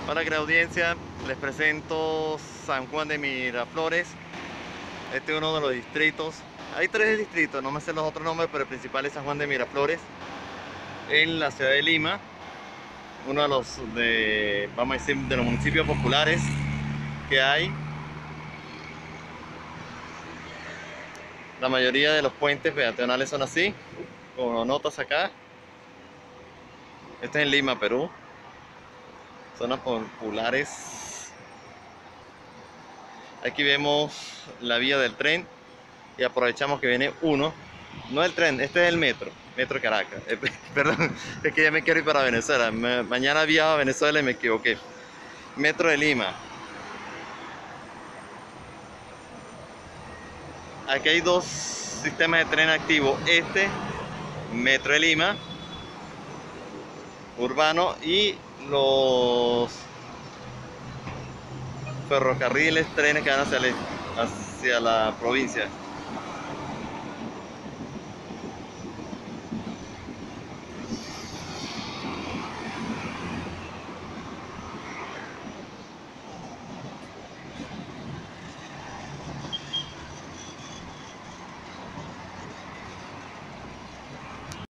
Hola, gran audiencia, les presento San Juan de Miraflores. Este es uno de los distritos. Hay tres distritos, no me sé los otros nombres, pero el principal es San Juan de Miraflores, en la ciudad de Lima. Uno de los, vamos a decir, de los municipios populares que hay. La mayoría de los puentes peatonales son así, como notas acá. Este es en Lima, Perú. Zonas populares. Aquí vemos la vía del tren y aprovechamos que viene uno, no el tren, este es el Metro Caracas. Perdón, es que ya me quiero ir para Venezuela. Mañana viajo a Venezuela y me equivoqué. Metro de Lima. Aquí hay dos sistemas de tren activos. Este, Metro de Lima, urbano, y los ferrocarriles, trenes que van hacia la provincia.